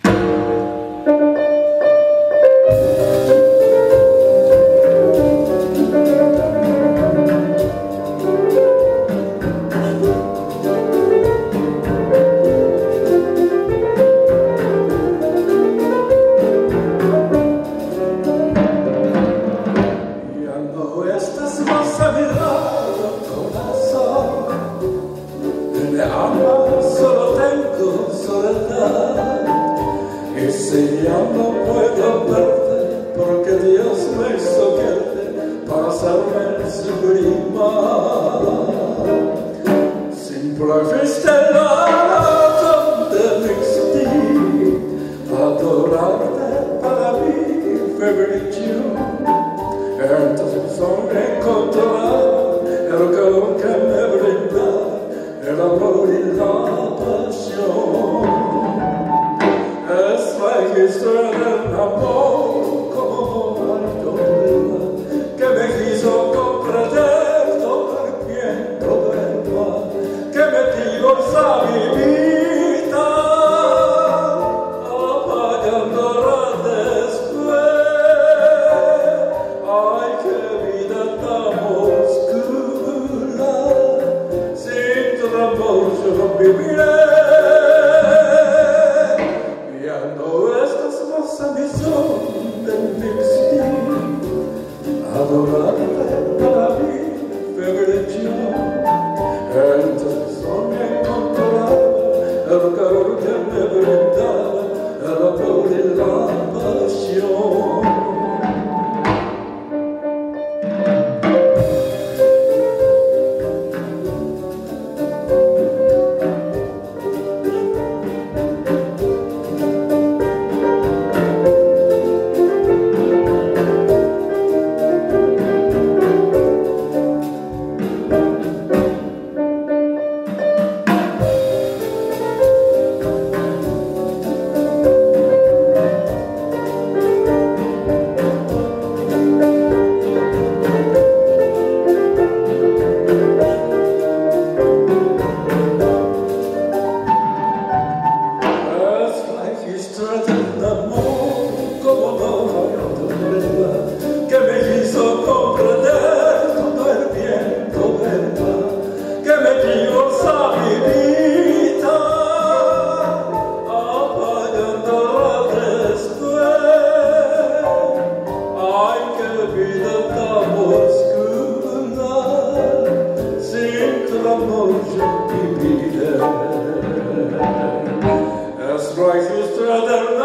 Solo tengo soledad y si ya no puedo verte porque Dios me hizo verte para hacerme sufrir más. Simple fuiste la razón de mi existir, adorarte para mí fue virtud. Entonces me encontraba el calor que me brindaba el amor y la pasión. Es la historia del amor como algo que me hizo comprender todo el bien, todo el mal, que me dio a mi vida, apagándola después. Ay, qué vida tan oscura, sin tu amor yo no viviré. Ya no estás más a mi son de mi existir, adorarte para mí fue virtud. Entonces me encontraba el calor que me brindaba el amor y la pasión. Que me hizo comprender todo el bien, todo el mal, que me dio a mi vida, apagándola después. Ay, qué vida tan oscura, sin tu amor yo viviré. Es la historia del